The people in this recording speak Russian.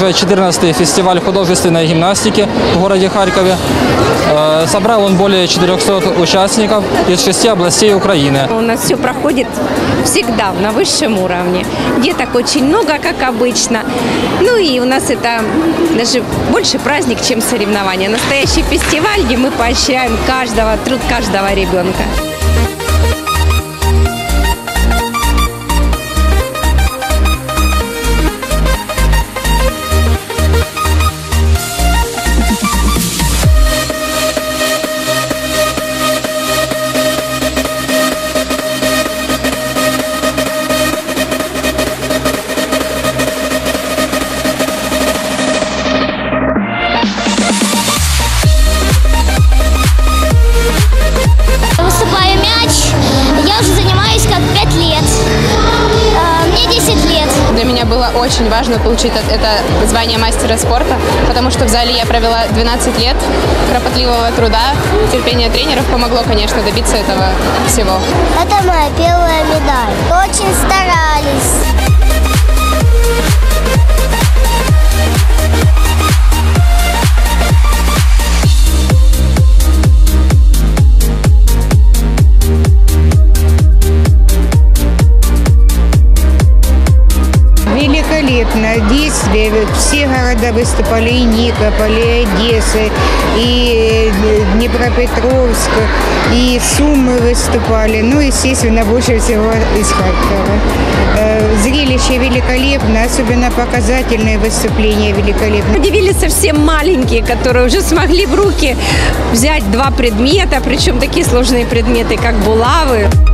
уже 14-й фестиваль художественной гимнастики в городе Харькове. Собрал он более 400 участников из 6 областей Украины. У нас все проходит всегда на высшем уровне. Деток очень много, как обычно. Ну и у нас это даже больше праздник, чем соревнования. Настоящий фестиваль, где мы поощряем труд каждого ребенка. Выступаю мяч. Я уже занимаюсь как 5 лет. Мне 10 лет. Для меня было очень важно получить это звание мастера спорта, потому что в зале я провела 12 лет кропотливого труда, терпение тренеров помогло, конечно, добиться этого всего. Это моя первая медаль. Очень старались. Великолепно. Действия. Все города выступали, и Никополь, и Одесса, и Днепропетровск, и Сумы выступали. Ну, естественно, больше всего из Харькова. Зрелище великолепно, особенно показательные выступления великолепно. Удивили совсем маленькие, которые уже смогли в руки взять 2 предмета, причем такие сложные предметы, как булавы.